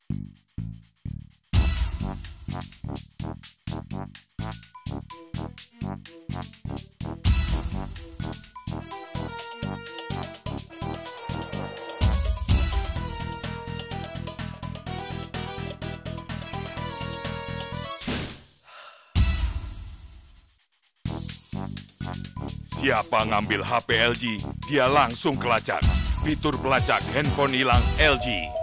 Siapa ngambil HP LG, dia langsung kelacak. Fitur pelacak handphone hilang LG.